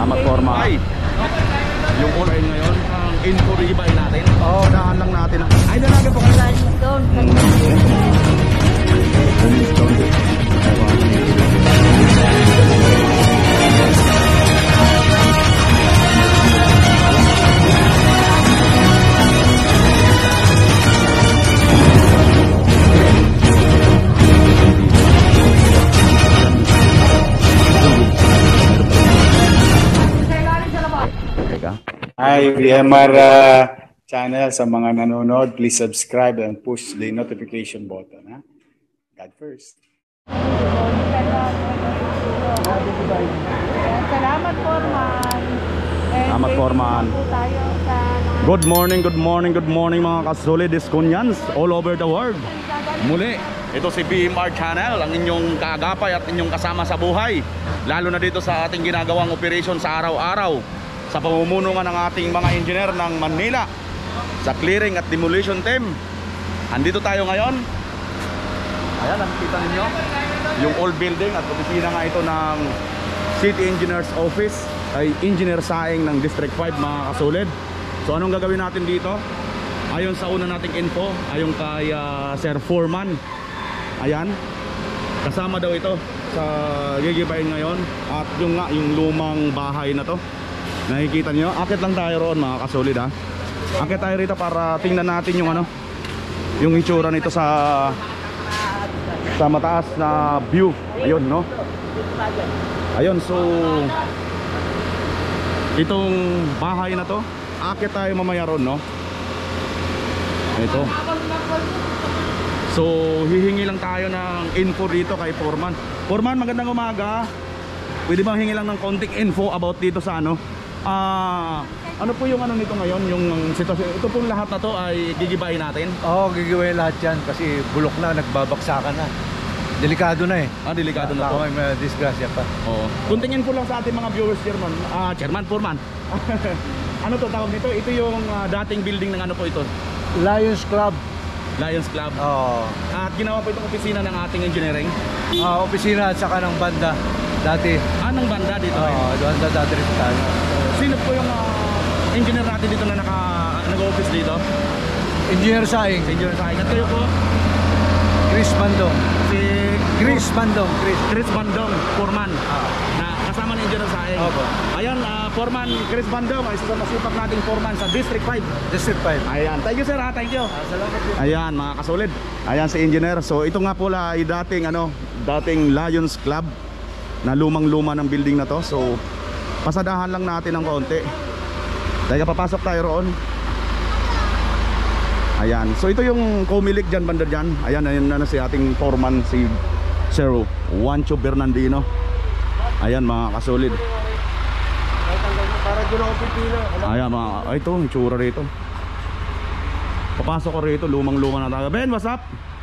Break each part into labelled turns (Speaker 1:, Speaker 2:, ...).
Speaker 1: Salamat, Forma. Ay, yung online ngayon, ang info i-buy natin. Oo, daan lang natin. Ay, dalaga po kayo.
Speaker 2: Hi, VMR channel. Sa mga nanonood, please subscribe and push the notification button. Ha? God first.
Speaker 3: Salamat, Forman.
Speaker 1: Salamat, Forman. Good morning mga kasolid Iskonyans all over the world. Muli, ito si VMR Channel, ang inyong kaagapay at inyong kasama sa buhay. Lalo na dito sa ating ginagawang operation sa araw-araw. Sa pamumuno nga ng ating mga engineer ng Manila sa clearing at demolition team. Andito tayo ngayon. Ayan, nakikita ninyo yung old building at opisina nga ito ng City Engineers Office, ay Engineer Saing ng District 5 mga kasolid. So anong gagawin natin dito? Ayon sa una nating info, ayon kay Sir Foreman. Ayan, kasama daw ito sa gigibayin ngayon. At yung nga, yung lumang bahay na to, nakikita nyo, akit lang tayo roon mga kasolid ha. Akit tayo rito para tingnan natin yung ano, yung itsura nito sa mataas na view. Ayun no. Ayun, so itong bahay na to, akit tayo mamaya roon no. Ito. So hihingi lang tayo ng info dito kay Foreman. Foreman, magandang umaga. Pwede bang hingi lang ng konting info about dito sa ano? Ano po yung ano nito ngayon, yung sitwasyon? Ito pong lahat na to ay gigibayin natin?
Speaker 4: Oo, gigibayin lahat yan kasi bulok na, nagbabaksakan na. Delikado na eh.
Speaker 1: Delikado na to.
Speaker 4: May disgrasya pa.
Speaker 1: Oo. Kuntingin po lang sa ating mga viewers, Chairman. Chairman, Foreman. Ano to tawag nito? Ito yung dating building ng ano po ito?
Speaker 4: Lions Club.
Speaker 1: Lions Club.
Speaker 4: Oo.
Speaker 1: At ginawa po itong opisina ng ating engineering?
Speaker 4: Opisina at saka ng banda. Dati.
Speaker 1: Ng banda dito?
Speaker 4: Oo, banda dati rin tayo.
Speaker 1: Sino po yung engineer natin dito na nag-office dito?
Speaker 4: Engineer Saing.
Speaker 1: Engineer Saing. At kayo po?
Speaker 4: Chris Bandong.
Speaker 1: Si
Speaker 4: Chris Bandong.
Speaker 1: Chris Bandong, Foreman. Na kasama ng Engineer Saing.
Speaker 4: Opo.
Speaker 1: Ayan, Foreman Chris Bandong, isa sa masipag nating foreman sa District 5.
Speaker 4: District 5.
Speaker 1: Ayan, thank you sir ha, thank you.
Speaker 4: Salamat po.
Speaker 1: Ayan mga kasolid. Ayan si engineer. So ito nga pala ay dating Lions Club na lumang-luma ng building na to. So pasadahan lang natin ng konti. Teka, papasok tayo roon. Ayan, so ito yung Comelec dyan, banda dyan. Ayan, ayan na si ating foreman, si Sir Juancho Bernardino. Ayan mga kasolid.
Speaker 4: Para doon ako pipila.
Speaker 1: Ayan ito, itsura rito. Papasok ko rito, lumang-luma na tayo. Ben, what's up?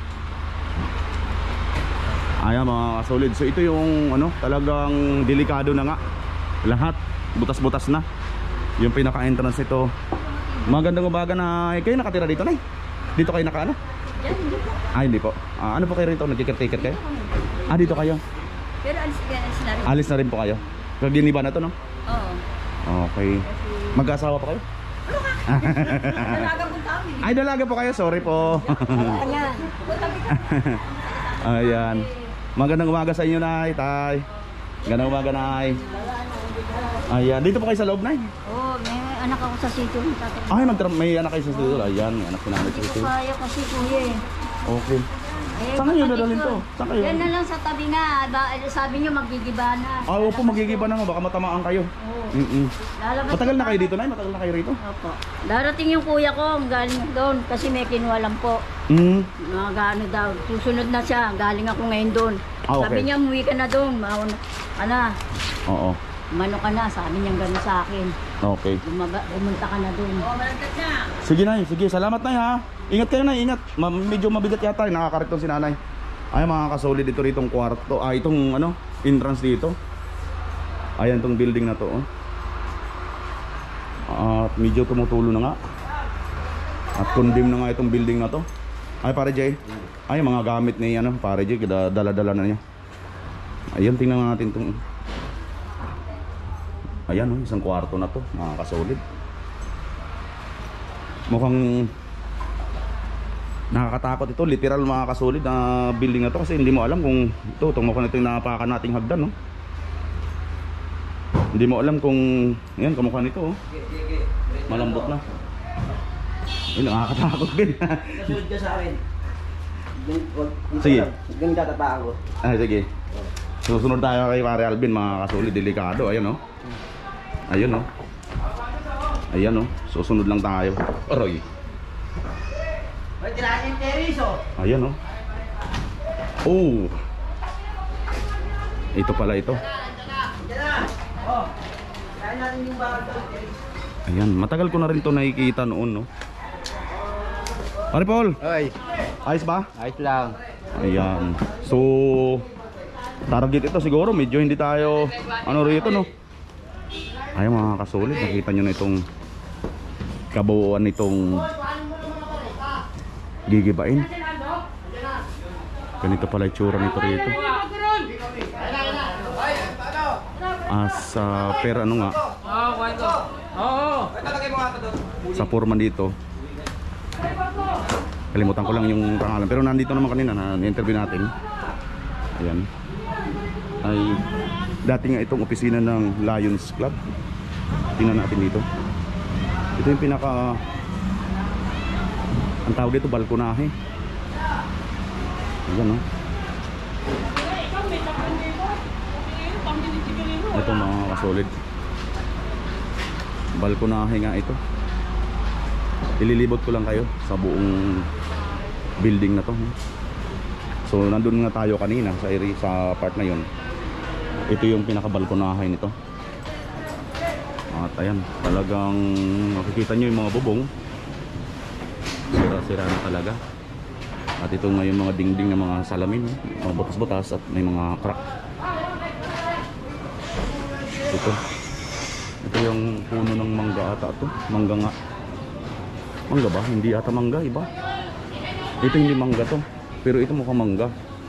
Speaker 1: Ayan mga kasolid. So ito yung talagang delikado na nga. Lahat, butas-butas na. Yung pinaka-entrance ito. Magandang umaga na. Kayo nakatira dito, Nay? Dito kayo naka-ano? Hindi po. Ano po kayo rito? Nag-caretaker kayo? Dito kayo?
Speaker 3: Pero alis na rin.
Speaker 1: Alis na rin po kayo? Kaginiba na to, no?
Speaker 3: Oo.
Speaker 1: Okay. Mag-asawa pa kayo?
Speaker 3: Dalaga po kami.
Speaker 1: Dalaga po kayo. Sorry po.
Speaker 3: Ayan.
Speaker 1: Ayan. Magandang umaga sa inyo, Nay, Tay. Magandang umaga, Nay. Ayan. Dito po kayo sa loob, Nay?
Speaker 3: Oo, may anak ako sa sitio.
Speaker 1: May anak kayo sa studio. Ayan, may anak si Nanay sa
Speaker 3: Hindi
Speaker 1: studio.
Speaker 3: ko kaya kasi kuya eh.
Speaker 1: Okay. Saan kayo dadalhin to? Saan kayo?
Speaker 3: Yan na lang sa tabi nga. Sabi nyo magigiba na.
Speaker 1: Opo, magigiba na nga. Baka matamaan kayo.
Speaker 3: Oo.
Speaker 1: Matagal na kayo dito, Nay? Matagal na kayo rito?
Speaker 3: Opo. Darating yung kuya ko, galing doon. Kasi may kinuha lang po. Mga gaano daw. Susunod na siya. Galing ako ngayon doon.
Speaker 1: Okay.
Speaker 3: Sabi niya, umuwi ka na doon.
Speaker 1: Oo.
Speaker 3: Mano ka na. Sabi niya gano'n sa akin.
Speaker 1: Okay.
Speaker 3: Pumunta ka na doon.
Speaker 1: Sige, Nay. Sige, salamat, Nay, ha? Ingat kayo, Nay. Ingat. Medyo mabigat yata. Nakakariton si Nanay. Ay, mga kasolid dito ritong kwarto. Itong entrance dito. Ayan tong building na to. At medyo tumutulo na nga. At condemn na nga itong building na to. Ay, pare Jay. Ay, mga gamit ni pare Jay. Dala-dala na niya. Ayun, tingnan natin itong Ayan oh, isang kwarto na to, mga kasolid. Mukhang nakakatakot ito, literal mga kasolid na building na to, kasi hindi mo alam kung itong mukhang ito yung napakan nating hagdan, no? Hindi mo alam kung yan, kamukha nito oh. Malambot na. Yun, nakakatakot din.
Speaker 5: Kasunod ka sa akin.
Speaker 1: Sige.
Speaker 5: Ganun tatapaan ko.
Speaker 1: Sige. Susunod tayo kay Pare Alvin, mga kasolid, delikado. Ayan oh. Ayun oh. Ayan oh. Susunod lang tayo. Aroy.
Speaker 5: May tirahan yung terrace oh.
Speaker 1: Ayan oh. Oh. Ito pala ito.
Speaker 5: Diyan na. Oh. Kaya natin yung bakal doon, terrace.
Speaker 1: Ayan, matagal ko na rin to nakikita noon, no. Pare Paul,
Speaker 4: Ay,
Speaker 1: ayos ba?
Speaker 4: ayos lang.
Speaker 1: Ayan. So, target ito siguro, medyo hindi tayo ano rito, no. Ay mga kasolid, nakita nyo na itong kabuuan nitong gigibain. Ganito pala itsura nito rito. As per ano nga, sa forma dito, kalimutan ko lang yung pangalan, pero nandito naman kanina na interview natin. Ayan, ay dati nga itong opisina ng Lions Club. Tingnan natin dito. Ito yung pinaka, ang tawag dito, balkonahe. Ayan, no? Ito mga kasolid, balkonahe nga ito. Ililibot ko lang kayo sa buong building na to. So nandun nga tayo kanina sa area, sa part na yun. Ito yung pinaka-balkonahe nito. At ayan, talagang makikita nyo yung mga bubong, sira-sira na talaga. At ito nga yung mga dingding ng mga salamin, mga butas-butas, at may mga crack. Ito yung puno ng mangga ata to. Mangga nga. Mangga ba? Hindi ata mangga, iba. Ito hindi mangga to, pero ito mukhang mangga.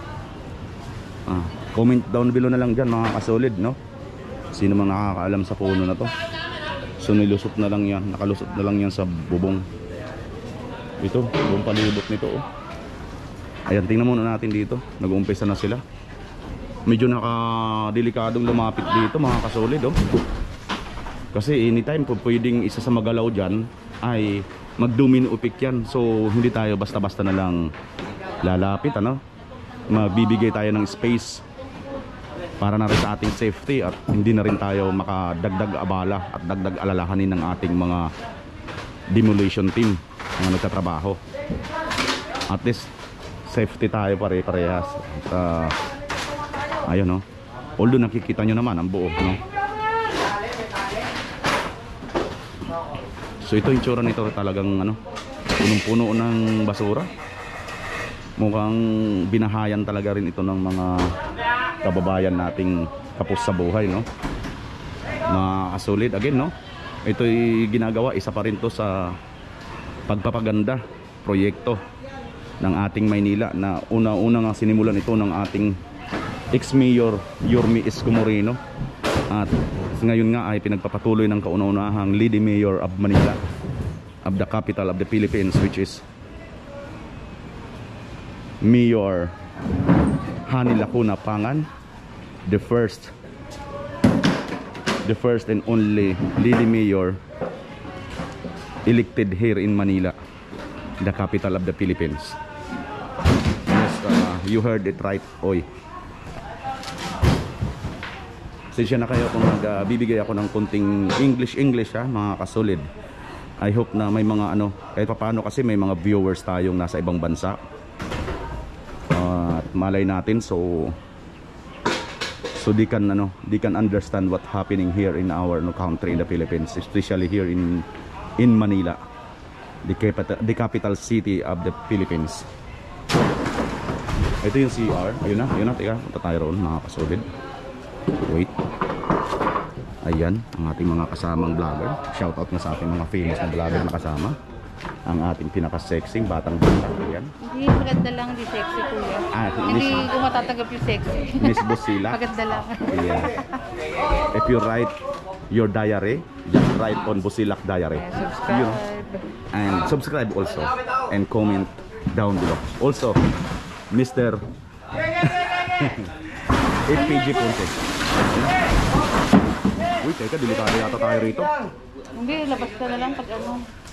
Speaker 1: Comment down below na lang dyan mga kasolid, no? Sino mang nakakaalam sa puno na to. So nilusot na lang yan, nakalusot na lang yan sa bubong. Ito, buong palibot nito oh. Ayan, tingnan muna natin dito. Nag-uumpisa na sila. Medyo nakadelikadong lumapit dito mga kasolid oh. Kasi anytime po pwedeng isa sa magalaw dyan ay mag-domino upik yan. So hindi tayo basta-basta na lang lalapit, ano? Magbibigay tayo ng space para na rin sa ating safety, at hindi na rin tayo makadagdag abala at dagdag alalahanin ng ating mga demolition team na nagtatrabaho. At least safety tayo pare-parehas. Ayun no. Although nakikita nyo naman ang buo, no? So ito yung tsura nito, talagang ano, punong-puno ng basura. Mukhang binahayan talaga rin ito ng mga kababayan nating kapos sa buhay, no? Mga kasolid, again, no? Ito'y ginagawa, isa pa rin to sa pagpapaganda proyekto ng ating Maynila, na una-una nga sinimulan ito ng ating ex-mayor Yorme Isko Moreno, at ngayon nga ay pinagpapatuloy ng kauna-unahang Lady Mayor of Manila, of the capital of the Philippines, which is Mayor Hani Lacuna Pangan, the first and only lady mayor elected here in Manila, the capital of the Philippines. Yes, you heard it right, oy. Sensya na kayo kung nagbibigay ako ng konting English ha, mga kasolid. I hope na may mga ano, kahit paano, kasi may mga viewers tayong nasa ibang bansa. At malay natin, so they can understand what happening here in our country, in the Philippines, especially here in Manila, the capital city of the Philippines. Ito yung CR. Ayun na, teka, punta tayo roon mga kasolid. Wait. Ayan, ang ating mga kasamang vlogger. Shoutout nga sa ating mga famous na vlogger na kasama. Ang ating pinaka-sexing batang bata. Ayan.
Speaker 6: Hindi, maganda lang, di sexy kuya. Hindi ko matatanggap yung sexy.
Speaker 1: Miss Busila.
Speaker 6: Maganda lang.
Speaker 1: Yeah. If you write your diary, just write on Busilak Diary.
Speaker 6: Subscribe.
Speaker 1: And subscribe also and comment down below. Also, Mr. FPG Ponte. Uy, teka, delikado yata tayo rito.
Speaker 6: Hindi, labas ka na lang pag ano.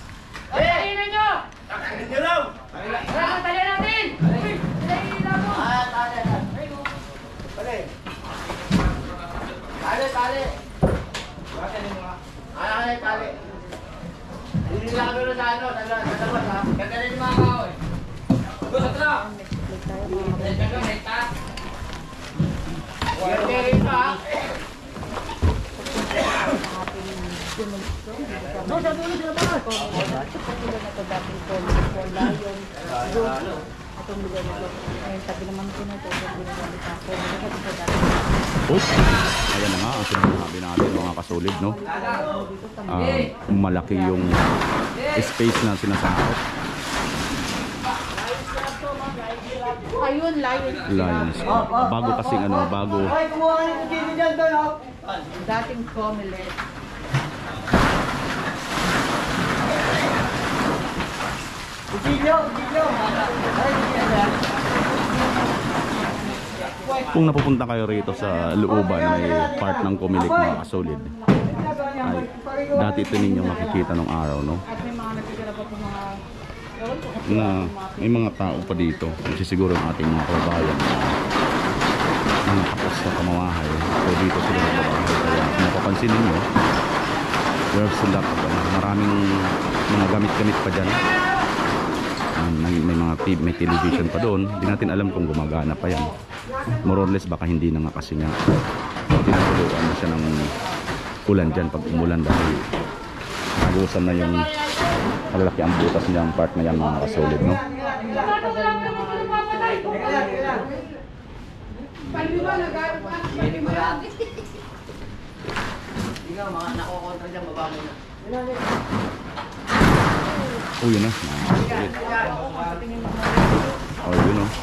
Speaker 1: Uy, ayan na nga ang sinasabi natin mga kasolid, no? Malaki yung space na sinasakop.
Speaker 6: Ayun, lion.
Speaker 1: Lions. Bago kasing ano, bago.
Speaker 5: Ay, kumuha ka ng kutsilyo dyan doon, oh.
Speaker 6: Dating Comelec.
Speaker 5: Kutsilyo, kutsilyo. Ay, kutsilyo.
Speaker 1: Kung napupunta kayo rito sa looban, may part ng Comelec mga kasolid. Ay, dati ito ninyo makikita nung araw, no?
Speaker 6: At may mga nagtitira pa po mga...
Speaker 1: Na may mga tao pa dito, kasi siguro ang ating mga kababayan mga kapos na pamamahay, so dito sila nagbabahay. Kaya kung napapansin ninyo, there's a lot of maraming mga gamit-gamit pa dyan. May mga may television pa doon, hindi natin alam kung gumagana pa yan. More or less baka hindi na nga kasi nga tinatuluan na siya ng ulan dyan pag umulan dahil nagusan na yung malalaki ang butas niyang part na yan mga kasolid, no?
Speaker 5: Ikaw, mga nakokontra dyan, baba mo na.
Speaker 1: Oh, yun na. Mga kasolid. Oh, yun, no?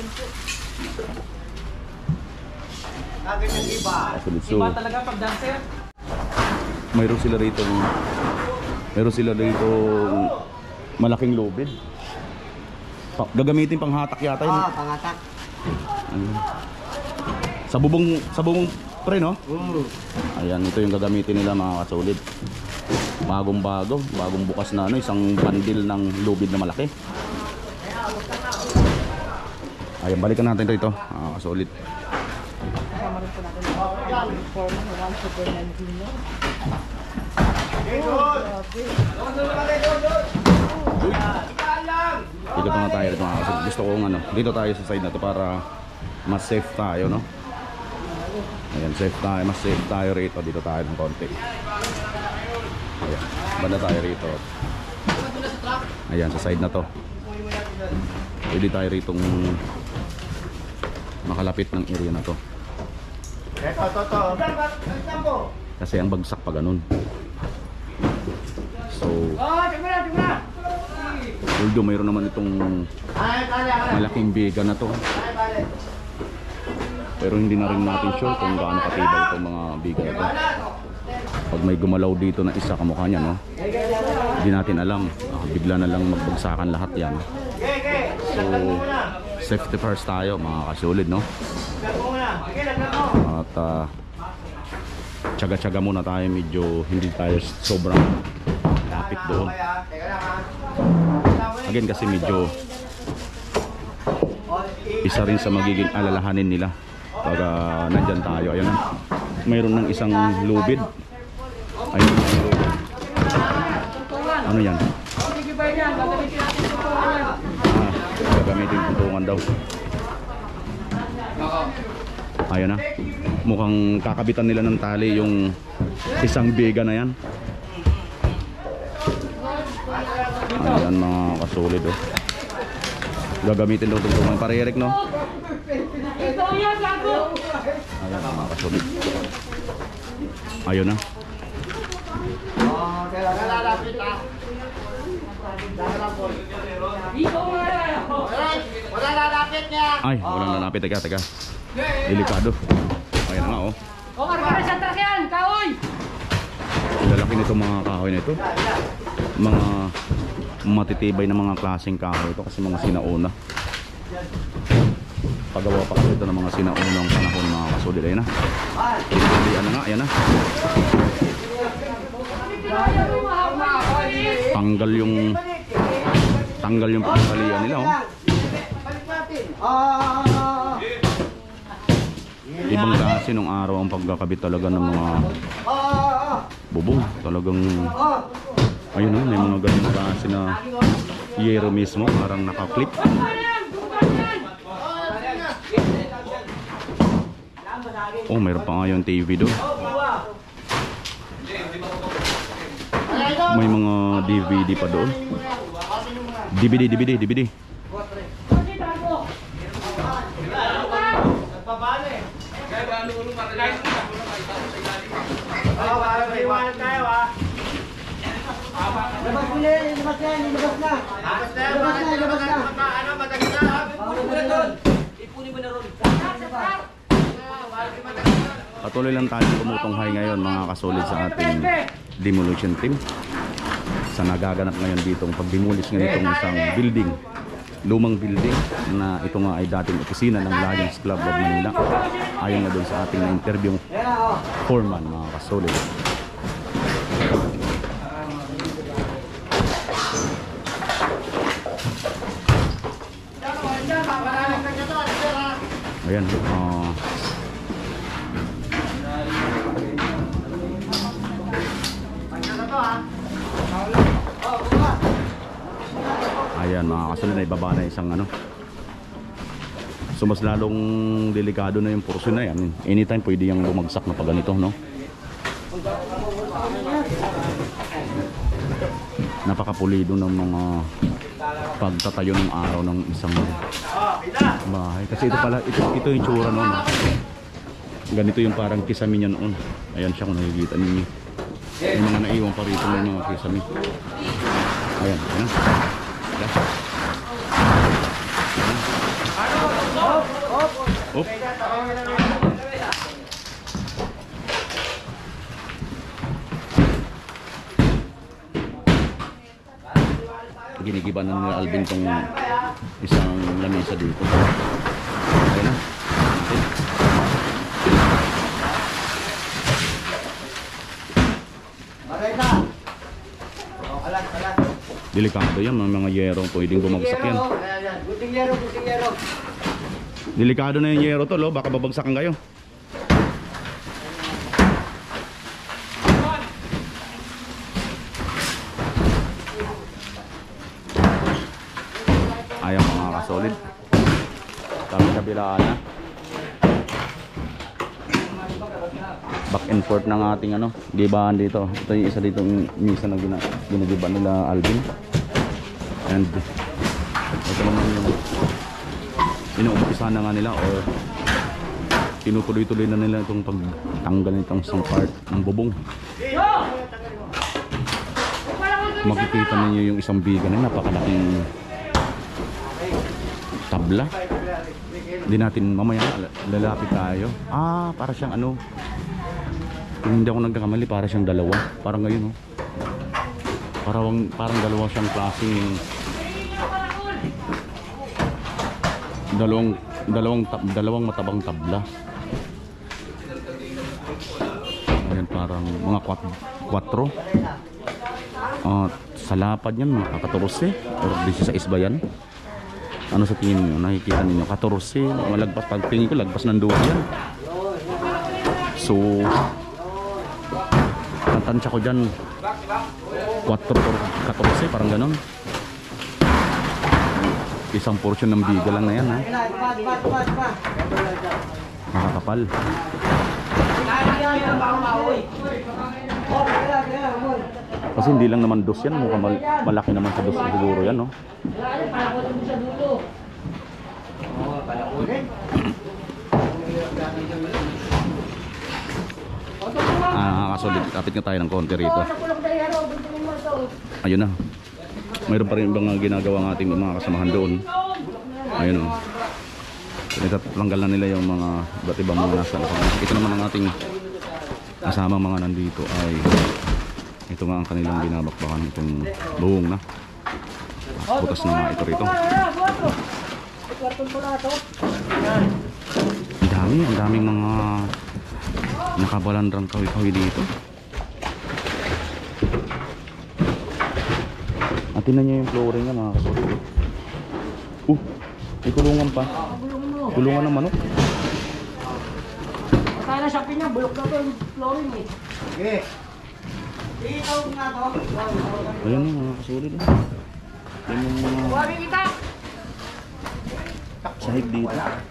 Speaker 5: Ganyan iba.
Speaker 1: Kasolid. So,
Speaker 5: Iba talaga pag dancer.
Speaker 1: mayroon sila rito malaking lubid. Gagamitin pang hatak yata yun.
Speaker 5: Pangatak.
Speaker 1: Sa bubong pre, no? Ayan, ito yung gagamitin nila mga kasolid. Bagong bukas na ano, isang bandil ng lubid na malaki. Ayan, balikan natin ito mga kasolid.
Speaker 6: Kasama rin po natin ang uniform ng Juan sa Bernardino.
Speaker 1: Dito na tayo dito mga kasolid. Gusto kong ano, dito tayo sa side na to para mas safe tayo, no? Ayan, mas safe tayo rito. Dito tayo ng konti. Ayan, banda tayo rito. Ayan, sa side na to. Pwede tayo ritong makalapit ng area na to. Kasi ang bagsak pa ganun. So, although mayroon naman itong malaking biga na to, pero hindi na rin natin sure kung gaano katibay itong mga biga na to. Pag may gumalaw dito na isa kamukha niya, no? Hindi natin alam. Bigla na lang magbagsakan lahat yan. So, safety first tayo mga kasolid, no? At tsaga-tsaga muna tayo, medyo hindi tayo sobrang lapit doon. Again kasi medyo isa rin sa magiging alalahanin nila pag nandyan tayo. Ayun, mayroon ng isang lubid. Ayun, ano yan? Gagamitin tuntungan daw. Ayun na. Mukhang kakabitan nila ng tali yung isang biga na yan. Ayan mga kasolid, oh. Gagamitin daw tuntungan. Pare-Eric, no? Ayan mga kasolid. Ayun na.
Speaker 5: Wala lalapit niya.
Speaker 1: Ay, walang lalapit. Teka. Delikado. Ayan na nga, oh.
Speaker 5: O, karga sa truck yan, kaoy!
Speaker 1: lalaki nito mga kahoy na ito. Mga matitibay na mga klaseng kahoy ito kasi mga sinauna. Pagawa pa kasi ito ng mga sinaunang panahon mga kasolid. Ayan na. Ayan na nga, ayan na. Tanggal yung pangkalian nila oh. Ibang klase nung araw ang pagkakabit talaga ng mga bubong. Talagang ayun oh, may mga ganun klase na yero mismo, parang naka-clip. Oh, mayroon pa nga yung TV doon. May mga DVD pa doon. DVD.
Speaker 5: Labas mo na, labas na. Ano, matagal na. Ipunin mo na ron.
Speaker 1: Patuloy lang tayo tumutunghay ngayon mga kasolid sa ating demolition team. Sa nagaganap ngayon ditong pag-demolish ng itong isang building. Lumang building na ito nga ay dating opisina ng Lions Club of Manila. Ayon na doon sa ating na-interview foreman mga kasolid. Ayan, ayan mga kasunod na ibaba na isang ano. So mas lalong delikado na yung porsyon na yan. Anytime pwede yung bumagsak na pag ganito, no? Napakapulido ng mga pagtatayo ng araw ng isang bahay. Kasi ito pala, ito yung tsura noon. Ganito yung parang kisame niya noon. Ayan siya kung nakikita ninyo. May mga naiwan pa rito ng mga kisame. Ayan, ayan. Op. Ginigiban na nila Alvin tong isang lamesa dito. Ayan na. Delikado yan, mga yero pwedeng bumagsak yan.
Speaker 5: Buting yero.
Speaker 1: Delikado na yung yero to, lo, baka babagsakan kayo. Ayaw mga kasolid. Kabilaan na. Back and forth ng ating ano, gibahan dito. Ito yung isa dito misa na ginagiba nila Alvin. And ito naman yung inuumpisa na nga nila or tinutuloy-tuloy na nila itong pagtanggal nitong isang part ng bubong. Makikita ninyo yung isang biga na napakalaking tabla. Hindi natin mamaya lalapit tayo. Para siyang ano, hindi ako nagkakamali, para siyang dalawa. Parang ngayon oh. Parang dalawa siyang klaseng dalawang matabang tabla. Ayan, parang mga 4. Sa lapad yan mga 14 or 16 ba yan? Ano sa tingin nyo? Nakikita ninyo 14, malagpas, pag tingin ko lagpas ng 2 yan. So natansya ko dyan 4 or 14, parang ganon. Isang portion ng biga lang na yan ha. Makakapal. Kasi hindi lang naman dos yan, mukhang malaki naman sa dos siguro yan no. Kasolid, kapit nga tayo ng konti rito. Ayun na. Mayroon pa rin ibang ginagawa ng ating mga kasamahan doon. Ayun o. Tinatanggal na nila yung mga iba't ibang mga nasa. Ito naman ang ating kasamang mga nandito ay Ito nga ang kanilang binabakbakan, itong buhong na. Butas na nga ito rito. Ang daming mga nakabalandrang kawi-kawi dito. At tingnan nyo yung flooring nga mga kasolid. May kulungan pa. Kulungan ng manok.
Speaker 5: Kaya na shopping niya, bulok na to yung flooring eh. Okay. Ikaw nga to.
Speaker 1: Ayan nga mga kasolid. Yan yung mga
Speaker 5: Huwag kita!
Speaker 1: sahig dito.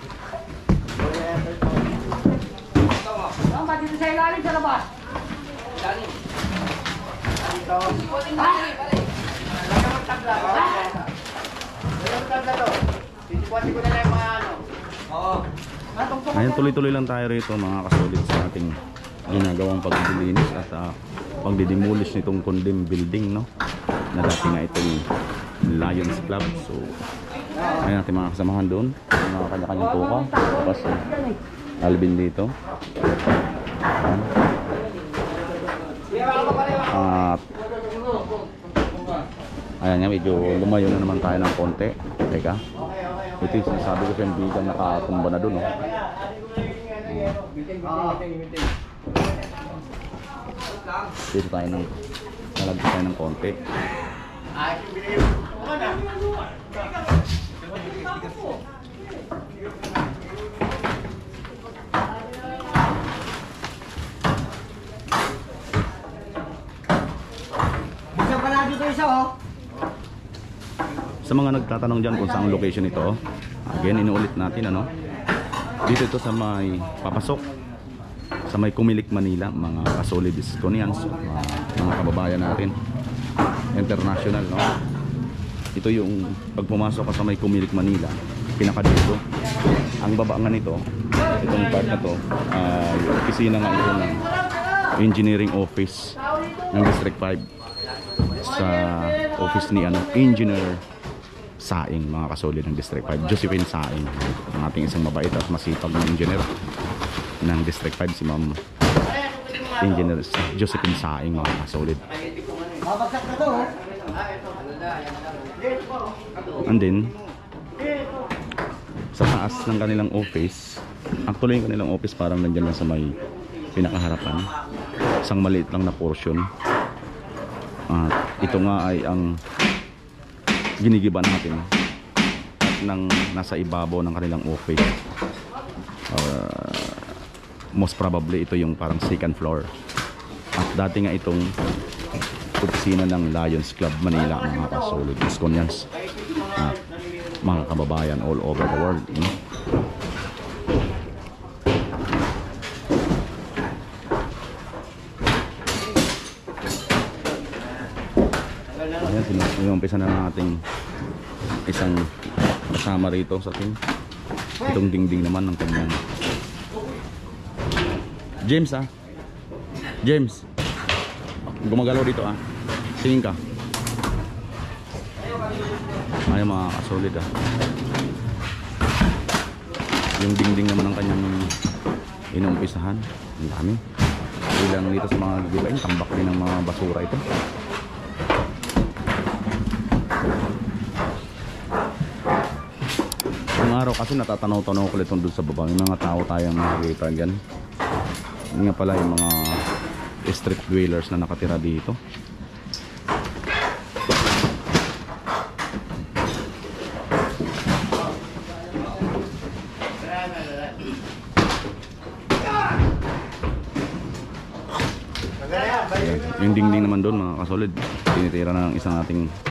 Speaker 5: Saan ba dito sa ilalim sa labas? Ilalim. Dito. Lagyan mo tabla. Lagyan mo tabla to. Titipuan ko na lang yung mga ano. Oo.
Speaker 1: Ngayon tuloy-tuloy lang tayo rito mga kasolid sa ating ginagawang pagdilinis at pagdidemolish nitong condemned building, no? Na dati nga itong Lions Club. So ayun natin mga kasamahan doon, mga kanya-kanyang tuka. Tapos Alvin dito. At ayan nga, medyo lumayo na naman tayo ng konti. Teka, ito yung sinasabi ko sa yung bigang nakatumba na doon, no? Dito tayo ng nalagay tayo ng konti.
Speaker 5: Bisa pa na dito isa oh.
Speaker 1: Sa mga nagtatanong dyan kung saan location ito, again, inuulit natin, ano? Dito ito sa may papasok sa may Kumilik, Manila, mga kasolid Disconians, mga kababayan natin international, no? Ito yung pag pumasok ka sa may Kumilik, Manila, pinakadito. Ang baba nga nito, itong part na to, yung opisina nga ito ng engineering office ng District 5 sa office ni Engineer Saing, mga kasolid ng District 5, Josephine Saing, ang ating isang mabait at masipag na engineer ng District 5, si Ma'am Engineer Josephine Saing, mga kasolid.
Speaker 5: Babagsak na to oh.
Speaker 1: And then sa taas ng kanilang office, actually yung kanilang office parang nandyan lang sa may pinakaharapan, isang maliit lang na portion. At ito nga ay ang ginigiba natin at nang nasa ibabaw ng kanilang office. Most probably ito yung parang second floor. At dati nga itong opisina ng Lions Club Manila, mga kasolid Disconians, mga kababayan all over the world, no? Ayan, sinumpisa na nating isang kasama rito sa ating itong dingding naman ng kanyang James, James, gumagalaw dito, tingin ka. Ayan mga kasolid, yung dingding naman ng kanyang inumpisahan, ang dami. Ilang dito sa mga gibain, tambak din ng mga basura ito. Ang araw kasi natatanaw-tanaw ko ulit doon sa baba, may mga tao tayong nakikita dyan. Yun nga pala yung mga street dwellers na nakatira dito. Yung dingding naman doon mga kasolid, tinitira na ng isang ating